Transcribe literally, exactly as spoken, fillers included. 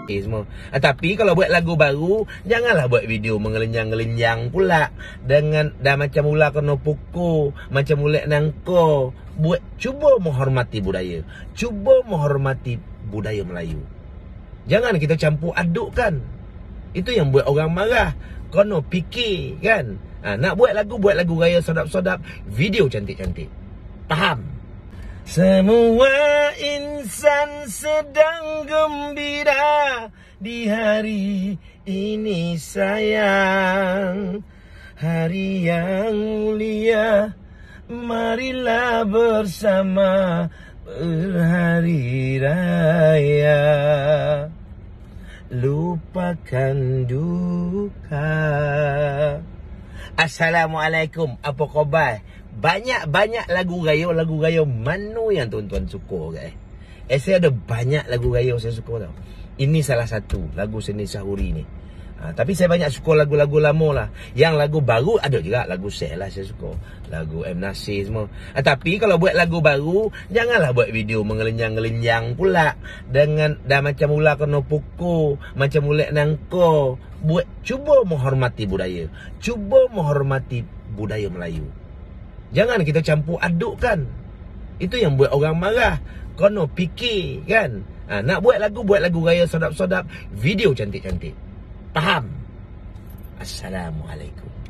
Eh, semua. Ah, tapi kalau buat lagu baru, janganlah buat video mengelenjang-gelenjang pula. Dengan dah macam mula kena pukul, macam mula nangko. Buat cuba menghormati budaya. Cuba menghormati budaya Melayu. Jangan kita campur adukkan. Itu yang buat orang marah. Kena fikir kan. Ha, nak buat lagu, buat lagu raya sedap-sedap, video cantik-cantik. Faham? Semua insan sedang gembira di hari ini sayang. Hari yang mulia, marilah bersama berhari raya. Lupakan duka. Assalamualaikum, apa khabar? Banyak-banyak lagu raya, lagu raya mana yang tuan-tuan suka guys? Eh, saya ada banyak lagu raya saya suka tau. Ini salah satu lagu Seni Sahuri ni. Ha, tapi saya banyak suka lagu-lagu lama lah. Yang lagu baru ada juga, lagu Syekh lah saya suka. Lagu M. Nasir semua. Ha, tapi kalau buat lagu baru, janganlah buat video mengelenjang-gelenjang pula. Dengan dah macam mula kena pukul, macam mula nangko. Buat cuba menghormati budaya. Cuba menghormati budaya Melayu. Jangan kita campur adukkan. Itu yang buat orang marah. Kena fikir kan. Ha, nak buat lagu, buat lagu raya sedap-sedap, video cantik-cantik. Faham? Assalamualaikum.